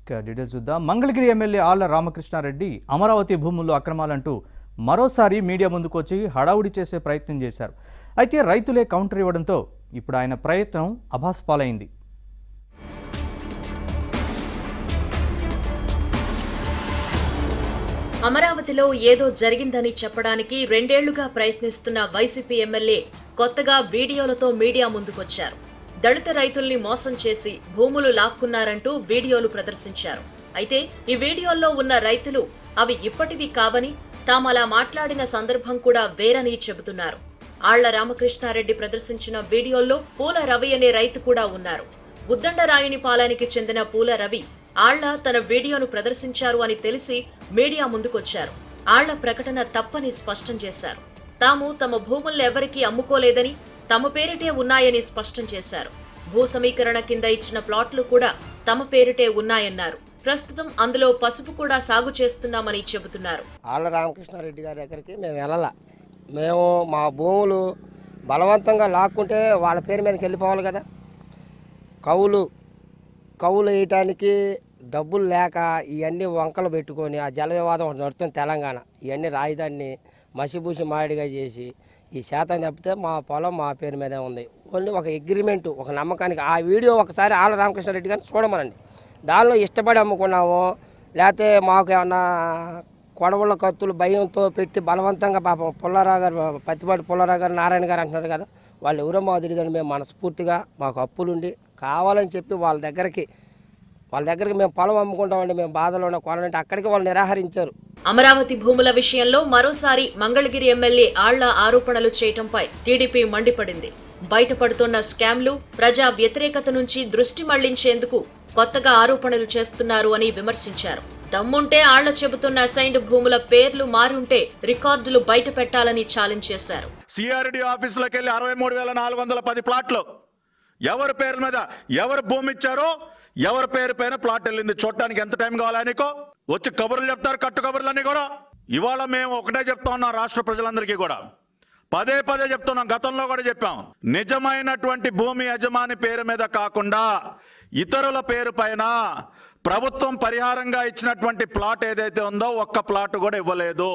Details చూద్దాం. Mangalagiri MLA Alla Ramakrishna Reddy Amaravati భూముల్లో అక్రమాలంటూ మరోసారి మీడియా ముందుకొచ్చి హడావుడి చేసే ప్రయత్నం చేశారు. అయితే రైతులే కౌంటర్ ఇవ్వడంతో ఇప్పుడు ఆయన ప్రయత్నం అభాస్పాలైంది. అమరావతిలో ఏదో జరిగిందని చెప్పడానికి 2 ఏళ్లుగా ప్రయత్నిస్తున్న వైసీపీ ఎమ్మెల్యే కొత్తగా వీడియోలతో మీడియా ముందుకొచ్చారు. దళిత రైతుల్ని మోసం చేసి భూములు లాక్కున్నారంటూ వీడియోలు ప్రదర్శించారు. అయితే ఈ వీడియోల్లో ఉన్న రైతులు అవి ఇప్పటివి కావని, తామలా మాట్లాడిన సందర్భం కూడా వేరని చెబుతున్నారు. ఆళ్ల రామకృష్ణారెడ్డి ప్రదర్శించిన వీడియోల్లో పూల రవి అనే రైతు కూడా ఉన్నారు. ఉద్దండరాయునిపాలెనికి చెందిన పూల రవి ఆళ్ల తన వీడియోను ప్రదర్శించారు అని తెలిసి మీడియా ముందుకొచ్చారు. ఆళ్ల ప్రకటన తప్పని స్పష్టం చేశారు. తాము తమ భూముల్ని ఎవరికీ అమ్ముకోలేదని, తమ పేరిటే ఉన్నాయని స్పష్టం చేశారు. భూ సమీకరణ కింద ఇచ్చిన ప్లాట్లు కూడా తమ పేరిటే ఉన్నాయన్నారు. ప్రస్తుతం అందులో పసుపు కూడా సాగు చేస్తున్నామని చెబుతున్నారు. ఆళ్ల రామకృష్ణారెడ్డి గారి దగ్గరికి మేము మా భూములు బలవంతంగా లాక్కుంటే వాళ్ళ పేరు మీదకి వెళ్ళిపోవాలి కదా. కవులు వేయటానికి డబ్బులు లేక ఇవన్నీ వంకలు పెట్టుకొని ఆ జల వివాదం ఒకటి నడుస్తుంది తెలంగాణ. ఇవన్నీ రాజధానిని మసిబూసి మాడిగా చేసి ఈ శాతం తప్పితే మా పొలం మా పేరు మీదే ఉంది. ఓన్లీ ఒక అగ్రిమెంటు, ఒక నమ్మకానికి. ఆ వీడియో ఒకసారి ఆళ్ల రామకృష్ణారెడ్డి గారిని చూడమనండి. దానిలో ఇష్టపడి అమ్ముకున్నామో లేకపోతే మాకు ఏమన్నా కొడవళ్ళ కత్తులు భయంతో పెట్టి బలవంతంగా పాపం పుల్లారావు గారు, పత్తిపాటి పుల్లారావు గారు, నారాయణ గారు అంటున్నారు కదా, వాళ్ళు ఎవరో మాకు తెలియదండి. మేము మనస్ఫూర్తిగా మాకు అప్పులుండి కావాలని చెప్పి వాళ్ళ దగ్గరికి మేము పొలం అమ్ముకుంటామండి, మేము బాధలో ఉన్న కొనాలంటే అక్కడికి వాళ్ళు నిరాకరించారు. అమరావతి భూముల విషయంలో మరోసారి మంగళగిరి ఎమ్మెల్యే ఆళ్ల ఆరోపణలు చేయటంపై టీడీపీ మండిపడింది. బయటపడుతున్న స్కామ్లు, ప్రజా వ్యతిరేకత నుంచి దృష్టి మళ్లించేందుకు కొత్తగా ఆరోపణలు చేస్తున్నారు అని విమర్శించారు. దమ్ముంటే ఆళ్ల చెబుతున్న అసైన్డ్ భూముల పేర్లు మారుంటే రికార్డులు బయట పెట్టాలని ఛాలెంజ్ చేశారు. సిఆర్డి ఆఫీసులోకి వెళ్ళి 63,410 ప్లాట్లు ఎవరి పేరు మీద ఎవరు భూమి ఇచ్చారో, ఎవరి పేరు పైన ప్లాట్ వెళ్ళింది చూడటానికి ఎంత టైం కావాలా నీకో? వచ్చి కబుర్లు చెప్తారు, కట్టు కబుర్లన్నీ కూడా. ఇవాళ మేము ఒకటే చెప్తా ఉన్నాం రాష్ట్ర ప్రజలందరికీ కూడా, పదే చెప్తున్నాం, గతంలో కూడా చెప్పాం. నిజమైనటువంటి భూమి యజమాని పేరు మీద కాకుండా ఇతరుల పేరు పైన ప్రభుత్వం పరిహారంగా ఇచ్చినటువంటి ప్లాట్ ఏదైతే ఉందో ఒక్క ప్లాట్ కూడా ఇవ్వలేదు.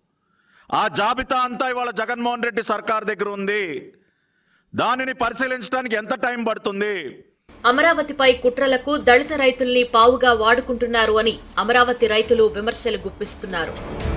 ఆ జాబితా అంతా ఇవాళ జగన్మోహన్ రెడ్డి సర్కార్ దగ్గర ఉంది. దానిని పరిశీలించడానికి ఎంత టైం పడుతుంది? అమరావతిపై కుట్రలకు దళిత రైతుల్ని పావుగా వాడుకుంటున్నారు అని అమరావతి రైతులు విమర్శలు గుప్పిస్తున్నారు.